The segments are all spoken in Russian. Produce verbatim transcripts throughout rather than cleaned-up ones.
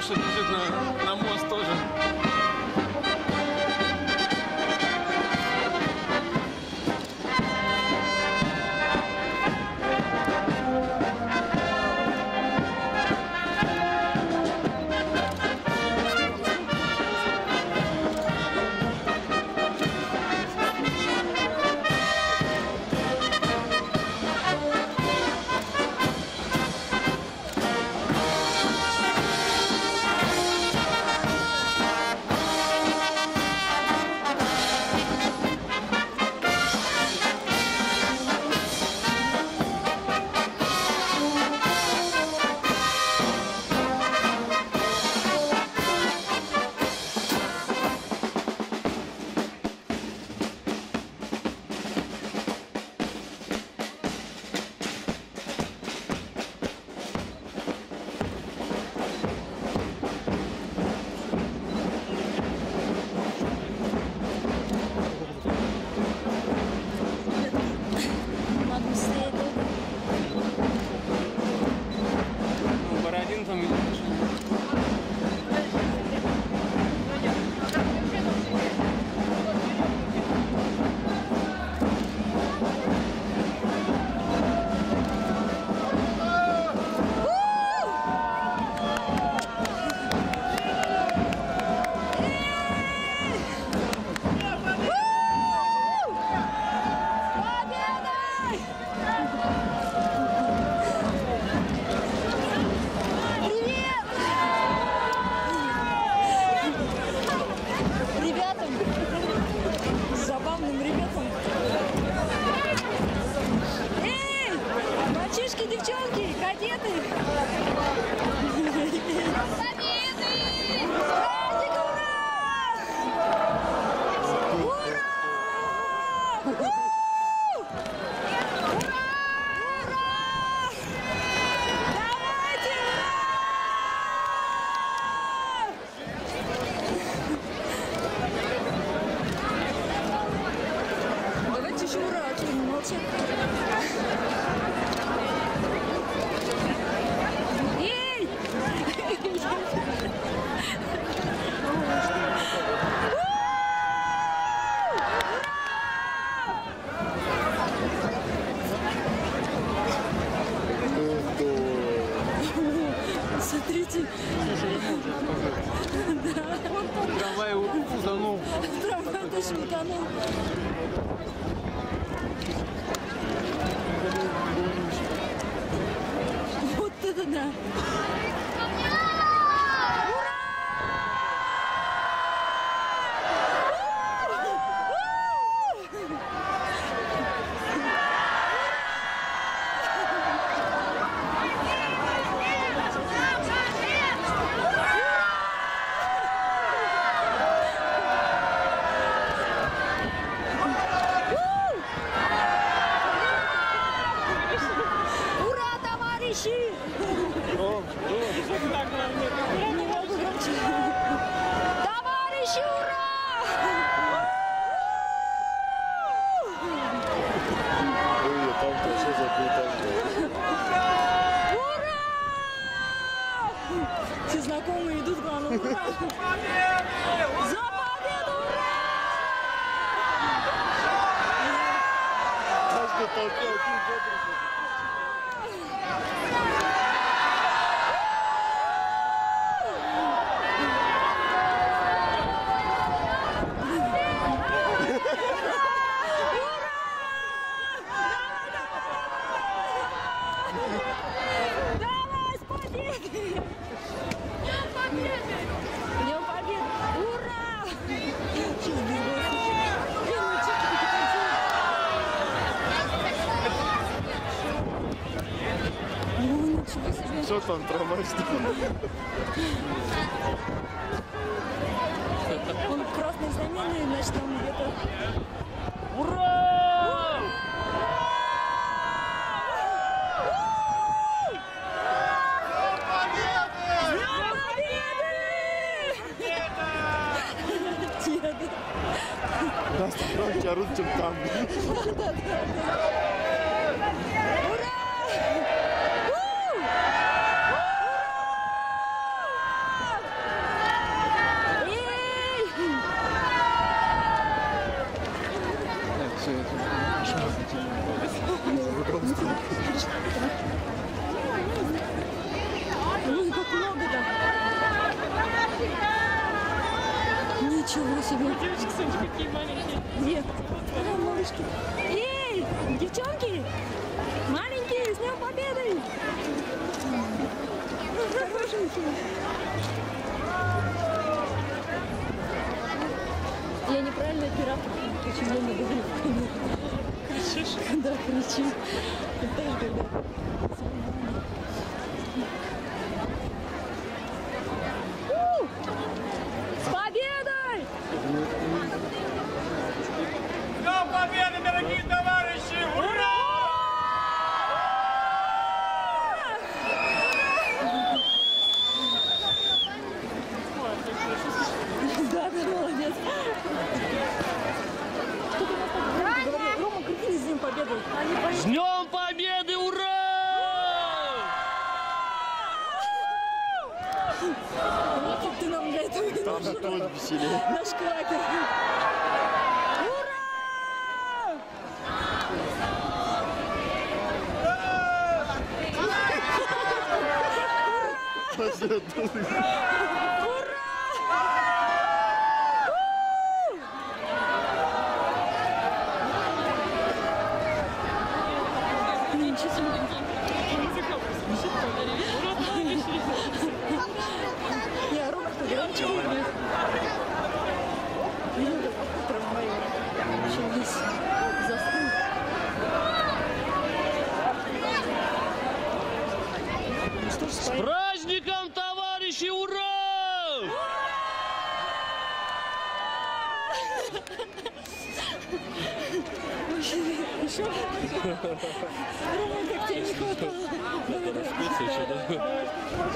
Леша бежит на, на мост тоже. Девчонки, кадеты! Победы! Праздник, ура! Ура! Ура! Ура! Давайте, ура! Давайте еще ура, а что не молчат? Смотрите. Да. Трамвай утонул. Трамвай точно утонул. Вот это да. Не могу громче. Товарищи, ура! Ой, там тоже забыл. Ура! Все знакомые идут, главное, ура! За победу, ура! Каждый толкает. Давай, с победой! Днем Победы! Днем Победы! Ура! Ну, ничего себе! Что там, трамвай, что ли? Он красный знаменный, значит, там где-то... Ура! Нас громче орут, чем там. Ура! Такие маленькие. Где? А, малышки. Эй, девчонки! Маленькие, с Днем Победы! Хорошенькие. Я неправильно оператор. Очень много говорю. Кричишь? Да, кричу. Это когда... У! С победой! С Днем Победы, дорогие товарищи! Ура! Да, ты молодец. Что ты у нас так говорил? Рома, крикни с Днем Победы. Они поют. С Днем Победы! Ура! Вот ты нам для этого и Там же нужен. тоже веселее. Наш квакер. Ничего себе. Не, Рома-то громче будет. Немного трамвай. Еще весь застыл. Ну что ж, С споем. праздником, товарищи! Ура! Еще? Рома, как тебе не хватало? Давай, давай.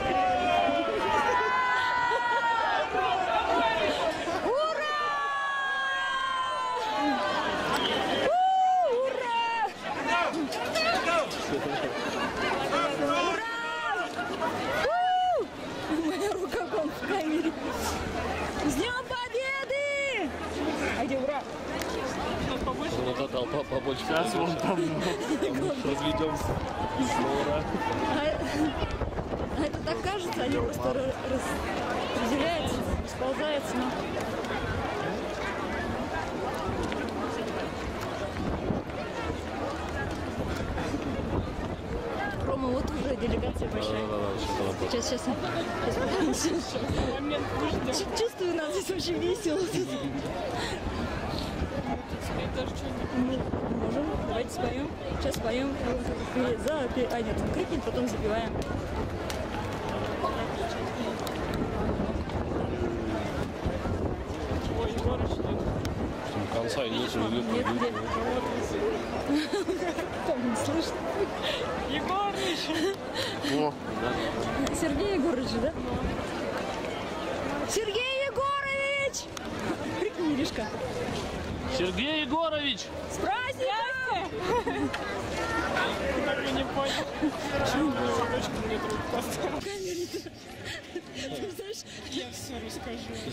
Моя рука вон в камере. С Днем Победы! А где ура? Вот эта толпа побольше. Сейчас вон там Разведемся. Ура! А, а это так кажется, они просто ра- раз- разделяются, сползаются. Но... Рома, вот уже делегация большая. Сейчас, сейчас. сейчас. Момент выждем. Чу- Чувствую, нас здесь очень весело. Скорее даже что-нибудь. Мы можем, давайте споем. Сейчас споем. Запи... А, нет, он крикнет, потом запиваем. Ой, Егорыч, нет. Конца нет, Нет, где? Там не слышно. Егорыч! О, Сергей Егорович, да? Сергей Егорович! Крикни, Иришка. Сергей Егорович! С праздником! Так и не понял. Почему дочка мне трубку поставила? Ты знаешь, Я все расскажу.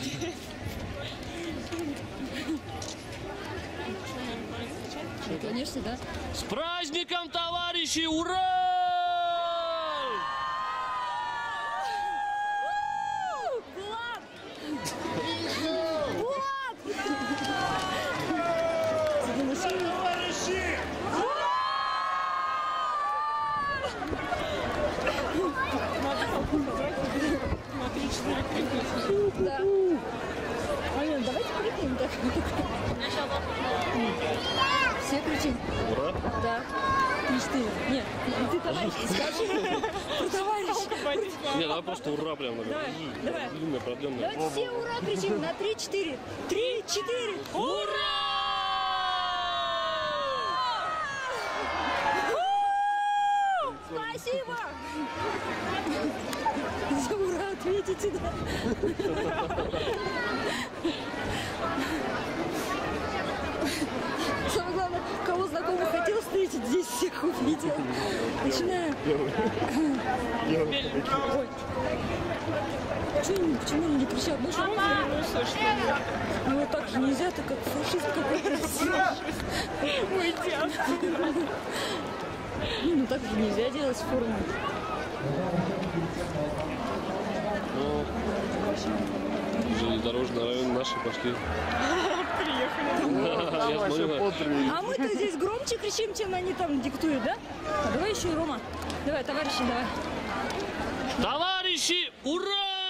ну, конечно, да. С праздником, товарищи! Ура! Влад! Влад! Сиди на шее. На три-четыре крикнуть. Да. Ален, давайте крикнем так. Все кричим. Ура! Да. Три-четыре. Нет, ты товарищ скажи. Ты товарищ. Не, давай просто ура прям. Давай, давай. Длинная, продленная. Давайте все ура кричим на три-четыре. Три-четыре. Ура! Спасибо! За ура ответите, да? Самое главное, кого знакомых хотел встретить, здесь всех увидел. Начинаем. Ой. Почему, почему они не кричат? Ну что? Ну вот так же нельзя, ты как фашист какой-то. Ну, ну так же нельзя делать в форме. Ну, железнодорожный район наши пошли. Приехали. Там вообще подрыв. А мы-то здесь громче кричим, чем они там диктуют, да? А давай еще и Рома. Давай, товарищи, давай. Товарищи, ура!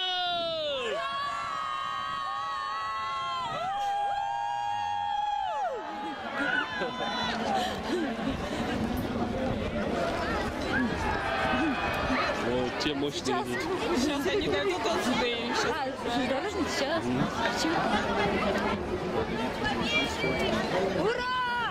Ну, те мощные идут. Сейчас они дойдут отсюда и сейчас. А, железнодорожник сейчас. Кричим. Ура!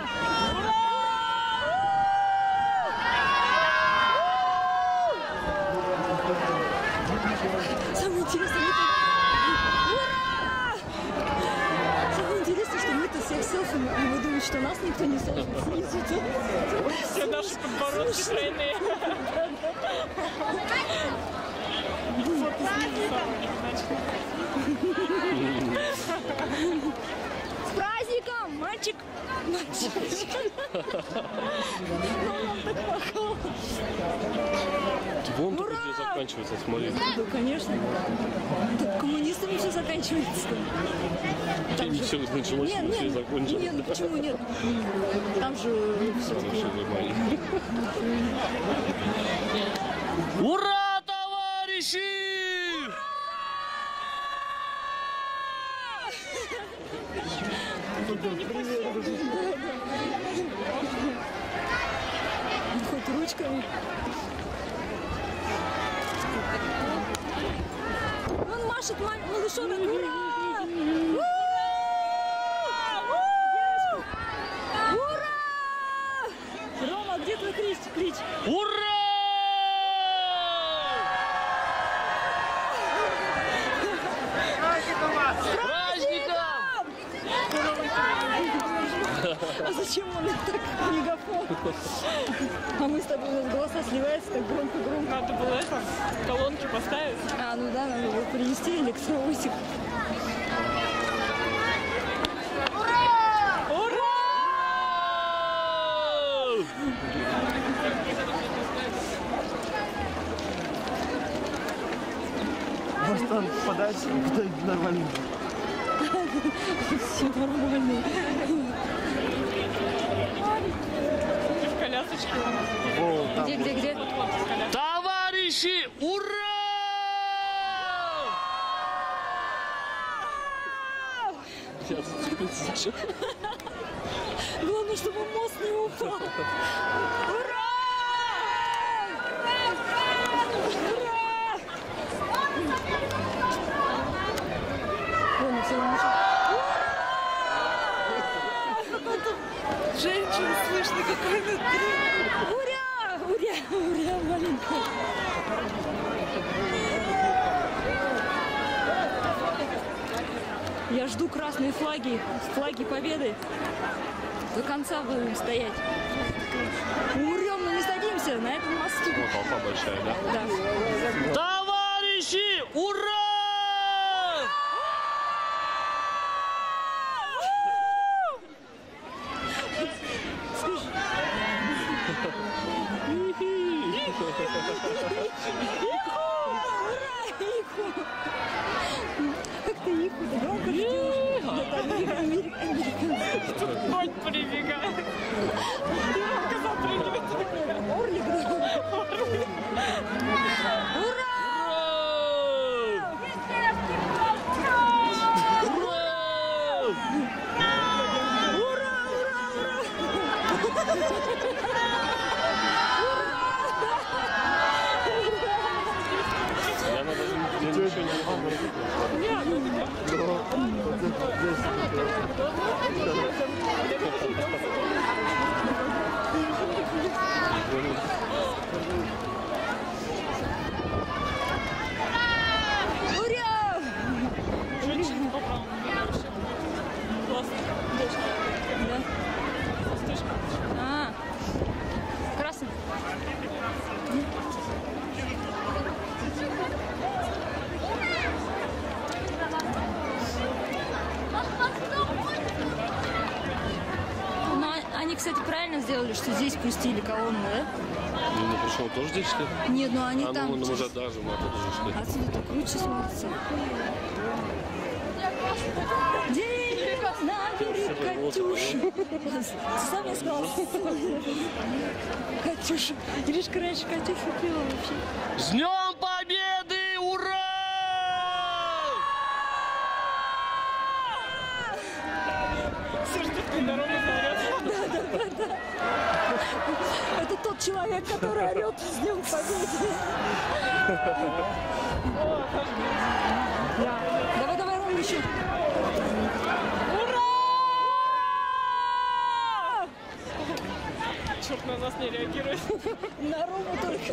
Самое интересное, мы Ура! Самое интересное, что мы-то всех селфи, а мы думаем, что нас никто не селфи снизу. Все наши подбородки тройные. С праздником, мальчик! Мальчик! Он нам так махал. Вон тут где заканчивается, смотри. Ну, конечно. Тут коммунистами все заканчивается. Там не все началось, Нет, не все нет, закончилось. нет, ну почему нет? Там же все-таки... Ура, товарищи! Хоть ручками. Он машет малышонок. Ура! Ура! Ура! Рома, где твой крич? Крич. Ура! А зачем он так мегафон? А мы с тобой, у нас голоса сливаются так громко-громко. Надо было это, колонки поставить. А, ну да, надо было принести электроусик. Может, он подальше куда-нибудь нормально. Все нормально. И в колясочке. О, там Где, где, где? Товарищи, ура! Я зацепился за что-то. Главное, чтобы мост не упал. Ура! Ура! Вон, все лучше. Женщина, слышно, какой на Ура! Ура! Ура, маленькая. Я жду красные флаги, флаги победы. До конца будем стоять. Умрем, но не сдадимся на этом мосту. Вот толпа большая, да? Да. Товарищи, ура! Как ты иху, да громко ждешь? Да там американцы. конь прибегает. Ромка запрыгивает. Орлик, да? Ура! Я надо ничего не могу. Ура! Женщина поправила. Классно. Да. Слышишь? А, красный. Ну, а- они, кстати, правильно сделали, что здесь пустили колонну, да? Ну, ну, пришел тоже здесь, что ли? Нет, ну они А, там... ну, ну, уже даже, ну, оттуда же, что ли? Отсюда так круче смотрится. День Набери Катюшу. Ты сам мне сказал. Катюша. Иришка раньше Катюшу пела вообще. С Днем Победы! Ура! Все, что ты на Рому говорят. Это тот человек, который орет с Днем Победы. Да. Давай, давай, Ром, еще. Ура! Черт, на нас не реагирует. На Рому только.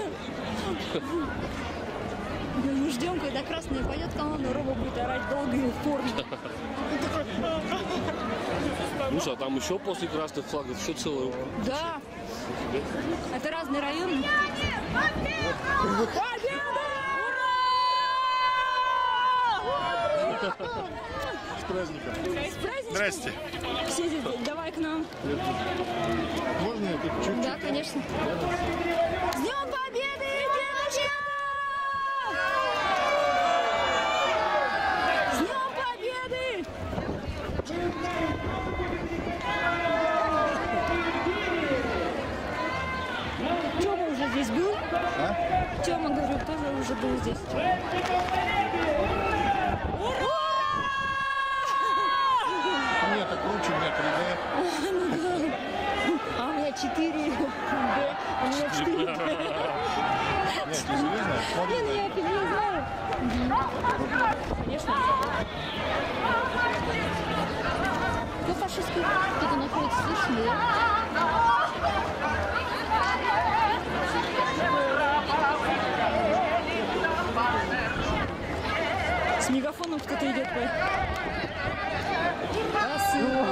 Мы ждем, когда красная пойдет команда, Рома будет орать долго и упорно. Слушай, а там еще после красных флагов еще целый. Да. Это разные районы. С праздником. С праздничком. Здрасте. Все здесь, давай к нам. Можно я тут чуть-чуть? Да, конечно. С Днем Победы, девочка! С Днем Победы! Тёма уже здесь был? А? Тёма, говорю, тоже уже был здесь. Нет, так лучше у меня три дэ. А у меня четыре дэ. У меня четыре дэ. Нет, ты серьезно? Не, Смотри, ну я не знаю. Конечно. Ну, фашистский кто-то находится, слышно, да? С мегафоном кто-то идет. Спасибо.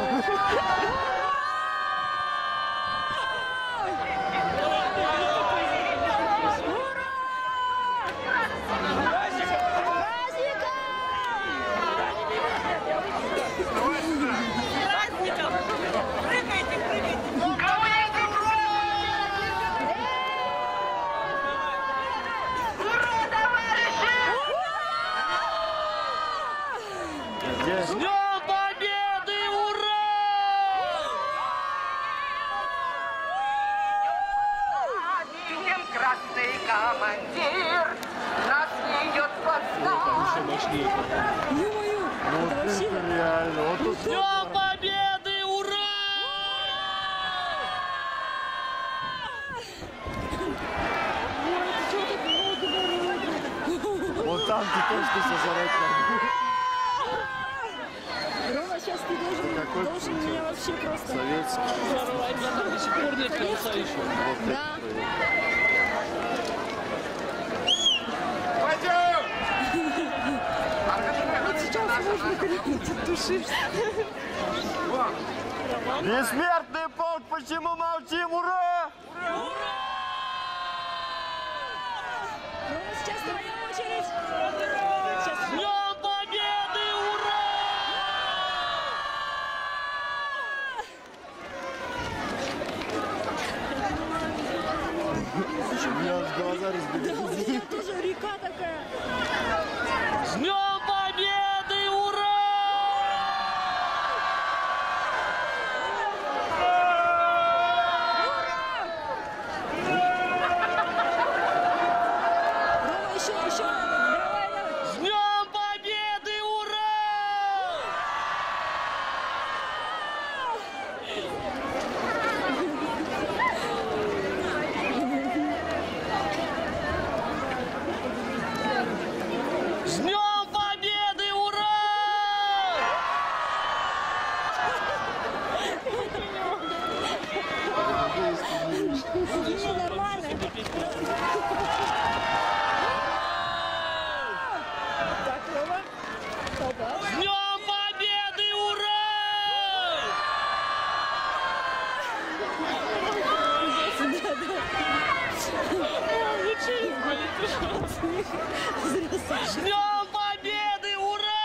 С Днем Победы! Ура! Видим красный командир, нас ведет под Нашли. Ё-моё, это вообще... реально. Вот тут С Днем Победы! Ура! вот там ты точно созарать надо. Рома, сейчас ты должен, Какой должен меня вообще просто... Советский. Взорвать. Я там до сих пор нет конца еще. Да. Вот сейчас можно как-нибудь тушишься. Бессмертный полк, почему молчим? Ура! Рома, сейчас твоя очередь. Сейчас. С Днем Победы! Ура! У меня аж глаза Да, у разбегаются. меня тоже река такая. С Днем Победы! Ура! Рома, еще, еще. Давай, давай. С Днем Победы! Ура! С Днем Победы! Ура! Не, нормально. Так, Рома. Опа. С Днем Победы! Ура! С Днем Победы! Ура!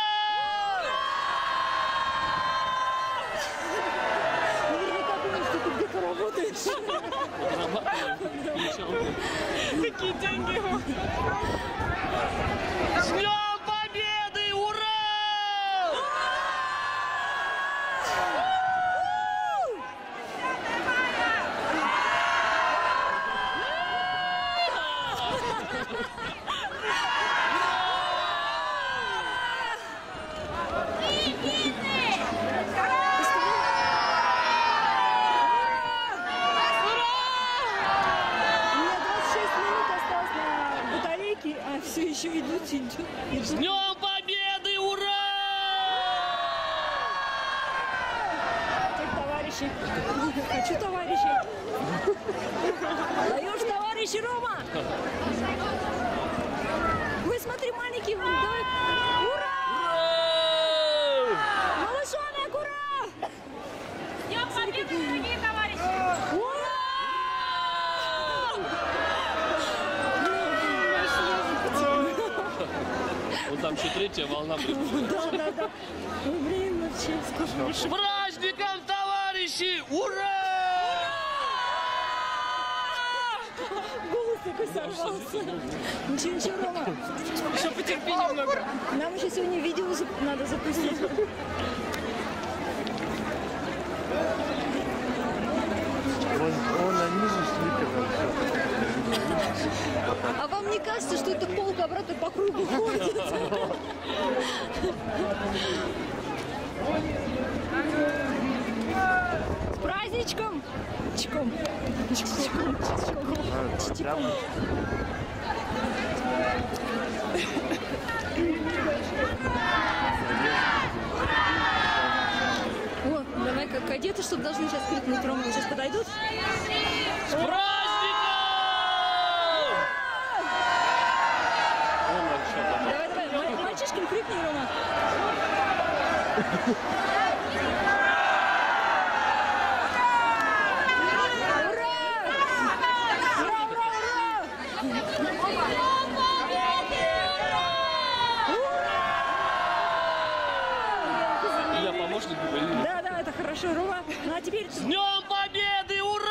Наверняка думаешь, что ты где-то работаешь. Какие деньги? С Днем Победы! Ура! Мальчики, а все еще идут, идут, С идут. Днем Победы! Ура! Так, товарищи. Хочу товарищей. Даешь, товарищи, Рома! Вы смотри, маленький, давай. Ура! Малышонок, ура! Днем Победы, дорогие товарищи! Ура! Вот там еще третья волна приходит. Да, да, да. Ой, блин, вообще скучно. С праздником, товарищи! Ура! Голос такой сорвался. Ничего, ничего, Рома. Еще потерпи немного. Нам еще сегодня видео зап- надо запустить. Он, он на ниже сликер. А вам не кажется, что эта полка обратно по кругу ходит? С праздничком! Чиком! Чиком! Чиком! Чиком! О, давай как кадеты, чтобы должны сейчас крикнуть Рому. Сейчас подойдут? С праздником! Вон надо сейчас забрать. Давай, давай, ма- мальчишкам крикни, Рома. Ура! Ура, ура, ура! Я помощник говорю. Да, да, это хорошо, Рома. Ну а теперь... С Днем Победы! Ура!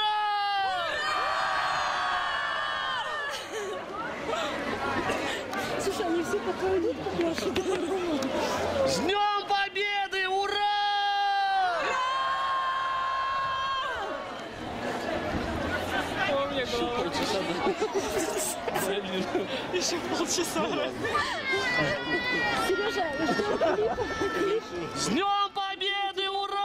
Слушай, они все подходят, попляшут, да, Рома. С Днем Победы! Ура! Помни, голова. Полчаса, да? Еще полчаса. Сережа, ждем клипа. Клип. С Днем Победы! Ура!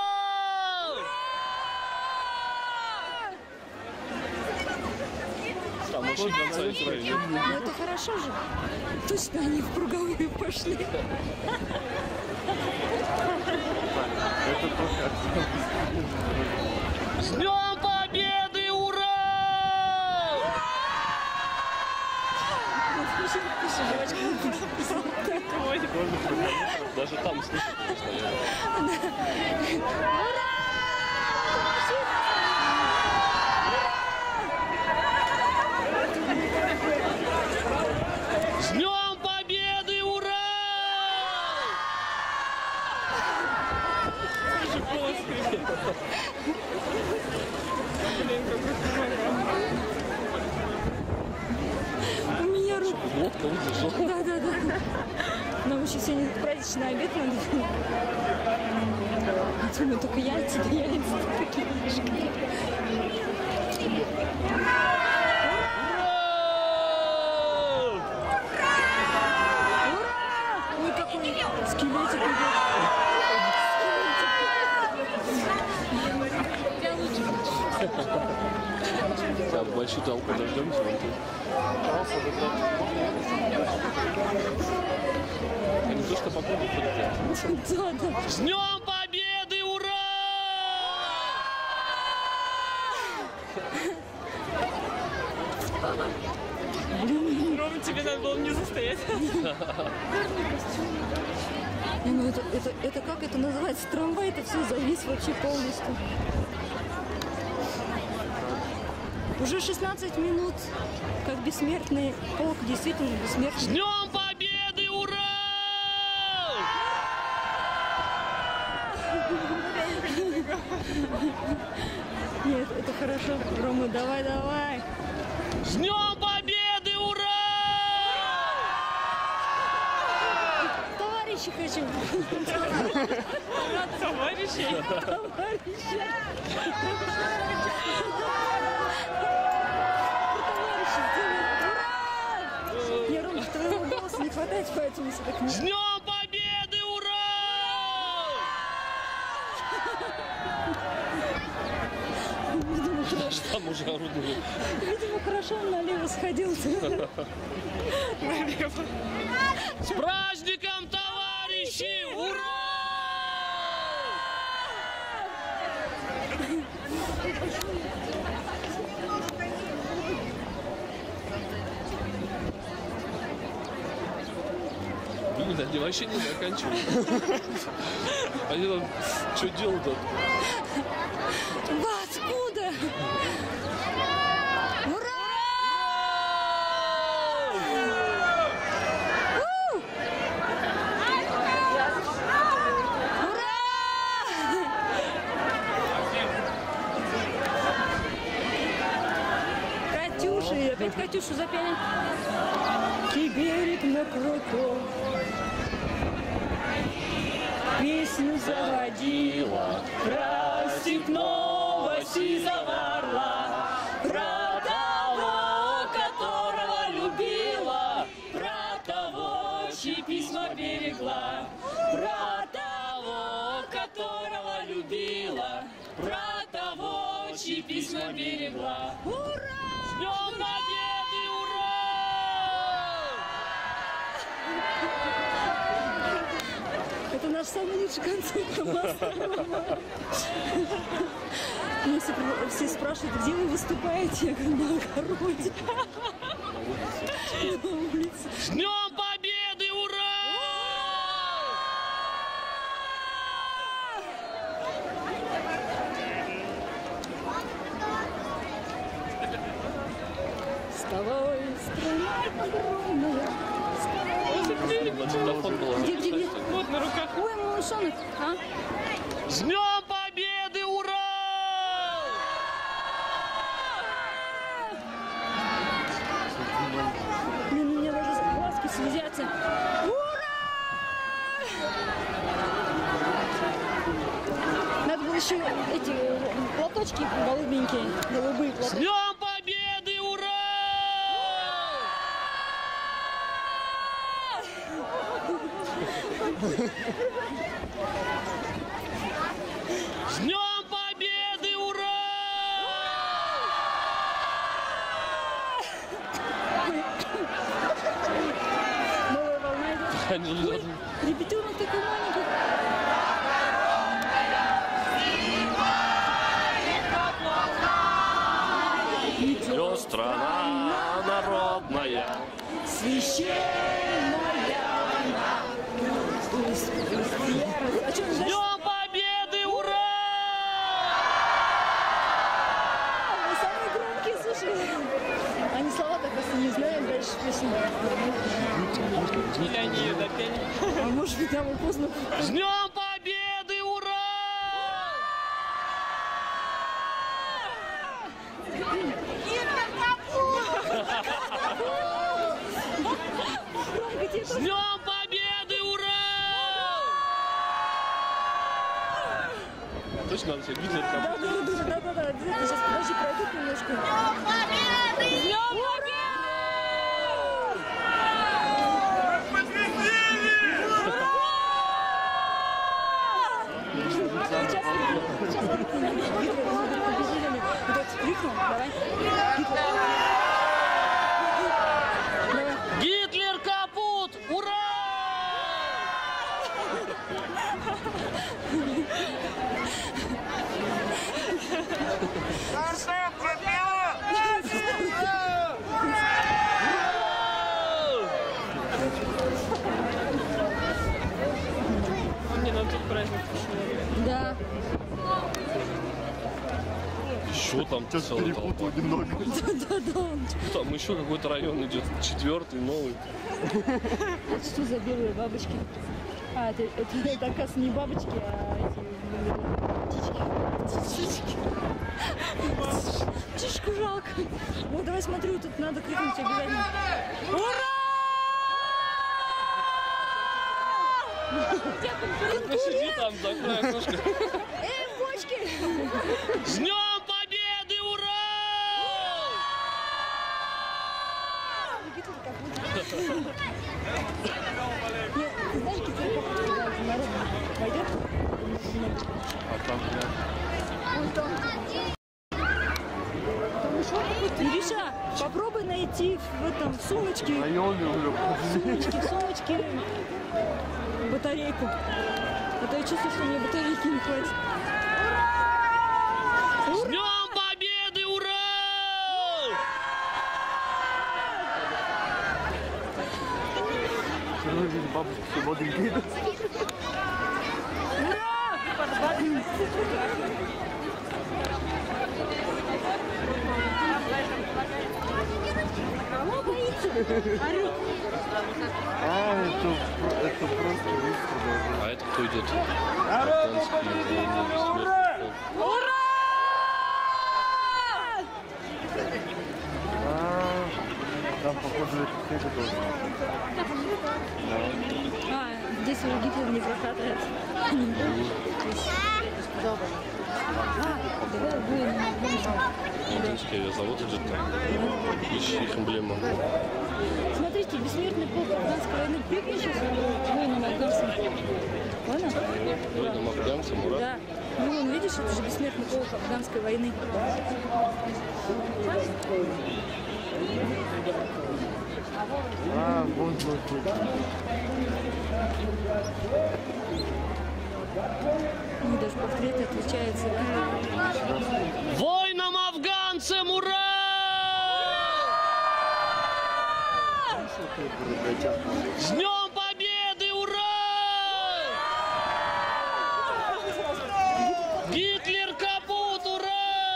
Там очень конца эфира. Ну это хорошо же. Точно они в круговую пошли. С Днем Победы! Ура! Даже там слышно, С Днем Победы! Ура! У меня рука. Лодка выдержала. Да, да, да. Нам еще сегодня праздничный обед надо. А думаю, только яйца, да яйца. Ура! Ой, какой скелетик идет. Так, большую толпу дождемся. Они то, что по кругу ходят. Да, да. С Днем Победы! Ура! Рома, тебе надо было не застоять. Не, ну это, это, это как это называется? Трамвай, это все завис вообще полностью. Уже шестнадцать минут, как бессмертный полк, действительно С бессмертный. Днем Победы! Ура! Нет, это хорошо. Рома, давай, давай. С Днем Победы! Ура! Товарищи хочу. Товарищи. Товарищи. Товарищи, сделай. Ура! Я, Рома, твоего голоса не хватает, поэтому если так не... С Днем Победы! Ура! Видимо, хорошо, Там уже орудует. видимо, хорошо он налево сходил. С праздником, товарищи! Ура! Блин, они вообще не заканчивают. Они там что делают-то? Откуда? Ура! Катюши, опять Катюшу запели. И берег на крутой песню заводила, про степного сизого орла, про того, которого любила, про того, чьи письма берегла, про того, которого любила, про того, чьи письма берегла. Ура! С Днем Победы! Ура! Это наш самый лучший концерт на Москве. Меня все, все спрашивают, где вы выступаете? Я говорю, на огороде. На улице. С Днем Победы! Ура! С тобой страна огромная. Где, где, где? Вот на руках. Ой, малышонок, а? С Днем Победы! Ура! Блин, у меня даже глазки слезятся. Ура! Надо было еще эти платочки голубенькие, голубые С платочки. Днем Победы! Ура! С Днем Победы! Ура! Новая волна идет. Они же- Ой, ребятенок такой маленький. Идет страна народная. Священная она. Пусть, пусть вера- А что, С Днем Победы! Ура! вы самые громкие, слушай. Они слова так просто не знают, дальше песню. Или они ее допели. А может быть, там и поздно. С Днем Победы! Ура! Громко тебе С Днем Победы! Ура! Точно надо себе Гитлер там. Да, да, да, да, да, да, обязательно. Сейчас, подожди, пройдут немножко. С Днем Победы! Сейчас, сейчас, побежали. Вот это крикнул, давай. Давай. Гитлер капут! Ура! Не, ну тут праздник. Да. Еще там Сейчас целый толпа. перепутал немного. Да, да, он. Там еще какой-то район идет. Четвертый, новый. Что за белые бабочки? А, это, это, это оказывается, не бабочки, а эти птички. Птички. Птичку жалко. Ну, давай смотрю, тут надо крикнуть обязательно. Ура! Ну сиди там, закрой окошко. Эй, бочки! С Днем Победы! Ура! Гитлер капут. Нет, ты знаешь, Гитлер капут, когда народ пойдет? А там Вон там. Там еще какой-то. Ириша, попробуй найти найти в этом в сумочке, в сумочке, в сумочке батарейку. А то я чувствую, что мне батарейки не хватит. С Днем Победы! Ура! Бабушки все бодренько идут. Она боится. Орёт. А, это, это просто быстро. А это кто идет? Афганский военный бессмертный полк. Ура! А, там, походу, это все должно. А, здесь уже Гитлер не прокатывает. А, давай будем. Лондонский авиазавод идет там. Ищи их эмблему. Смотрите, бессмертный полк афганской войны прыгнет сейчас воинам афганцам. Понял? Воинам афганцам, ура. Да. Ну, вон, видишь, это же бессмертный полк афганской войны. А, вот, вот, вот. Ну, даже портрет отличается. Воинам афганцам, ура! С Днем Победы, ура! Гитлер капут, ура!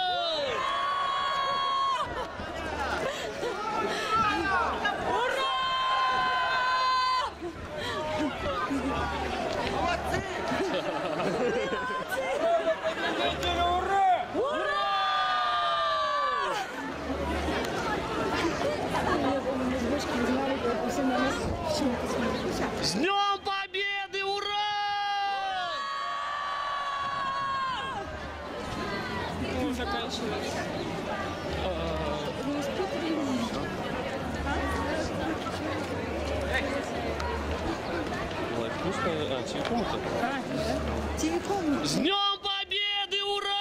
С Днем Победы, ура! Ой, вкусно. А, телефон это? Телефон. С Днем Победы, ура!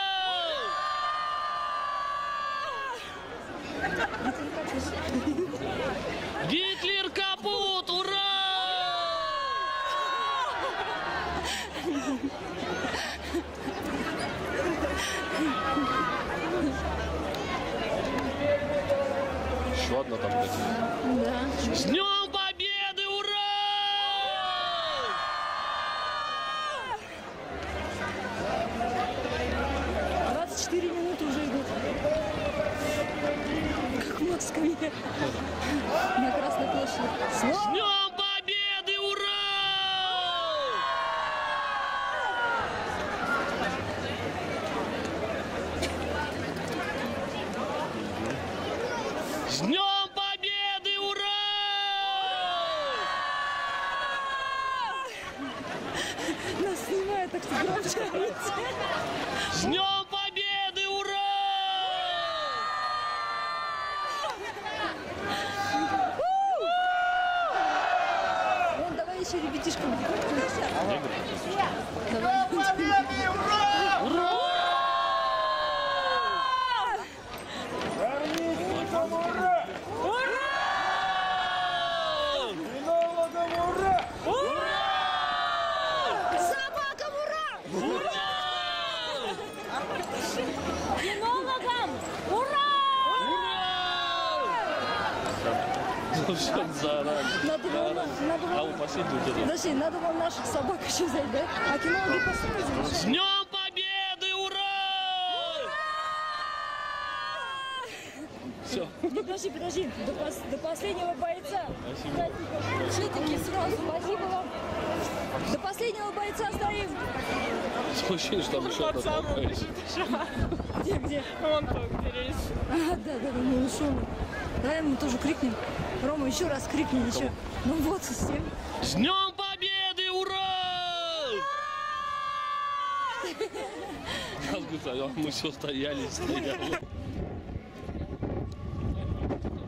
Гитлер капут, ура! Еще одна там где-то. Да. С Днем Победы, ура! двадцать четыре минуты уже идут. Как в Москве. На Красной площади. С Днем Победы, ура! С Днем Победы, ура! Нас снимают, так что громче говорите. С Днем Победы, ура! Вон, давай еще ребятишкам. Давай. Ура! Армейцам ура! Ура! Кинологам ура! Ура! Собакам ура! Ура! Кинологам ура! Ну все, заорали. Надо было, надо А было, у последнего вот это. подожди, надо было наших собак еще взять, да? А кинологи посмотрите. С Днем Победы, ура! Все. Подожди, подожди, до, пос- до последнего бойца. Спасибо. Все-таки сразу, спасибо вам. До последнего бойца стоим. Ощущение, что там еще одна толпа есть. Где, где? Вон тот рейс. А, да, да, да, мы ушел. Давай ему тоже крикнем. Рома, еще раз крикни, еще. Ну вот, с тем. С Днем Победы, ура! Нас говорит, а мы все стояли, стояли.